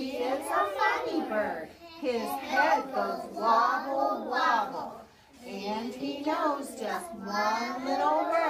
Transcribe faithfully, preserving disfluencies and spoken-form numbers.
He is a funny bird. His head goes wobble, wobble. And he knows just one little word.